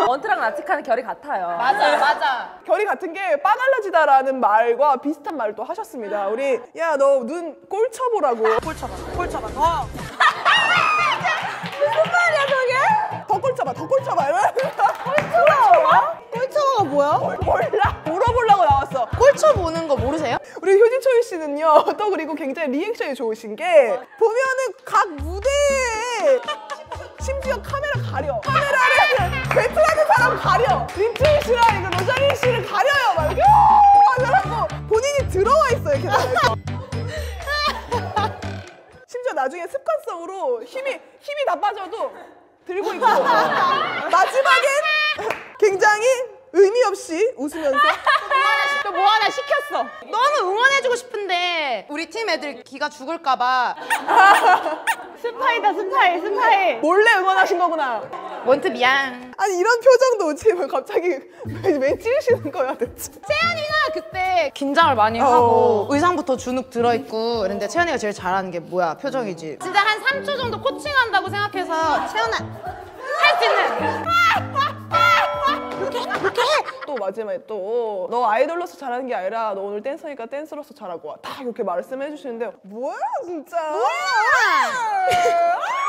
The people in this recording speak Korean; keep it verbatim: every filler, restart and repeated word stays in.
원트랑 라치카는 결이 같아요. 맞아 맞아. 결이 같은 게 빠달라지다라는 말과 비슷한 말을 또 하셨습니다. 우리 야 너 눈 꼴 쳐보라고. 꼴 쳐봐 꼴 쳐봐 더. 무슨 말이야 저게? 더 꼴 쳐봐 더 꼴 쳐봐 이러면서. 꼴 쳐봐? 꼴 쳐봐가 뭐야? 몰라. 물어보려고 나왔어. 꼴 쳐보는 거 모르세요? 우리 효진초이 씨는요 또 그리고 굉장히 리액션이 좋으신 게 보면은 각 무대에 심지어 카메라 가려. 카메라를 배틀하는 사람 가려. 림초이 씨랑 이거 로자린 씨를 가려요. 막 이렇게 하고 본인이 들어와 있어요 계단에서. 심지어 나중에 습관성으로 힘이 힘이 다 빠져도 들고 있고 마지막엔 굉장히 의미 없이 웃으면서 또 뭐 하나 시켰어. 너무 응원해주고 싶은데 우리 팀 애들 기가 죽을까봐. 스파이다 스파이 스파이. 몰래 응원하신 거구나. 원트 미안. 아니 이런 표정도 오지 왜 갑자기 왜, 왜 찌르시는 거야 대체. 채연이가 그때 긴장을 많이 어. 하고 의상부터 주눅 들어있고 그런데 채연이가 제일 잘하는 게 뭐야? 표정이지. 진짜 한 삼 초 정도 코칭한다고 생각해서 채연아 할 수 있는 또 마지막에 또 너 아이돌로서 잘하는 게 아니라 너 오늘 댄서니까 댄서로서 잘하고 와. 다 이렇게 말씀해 주시는데 뭐야 진짜. 뭐야.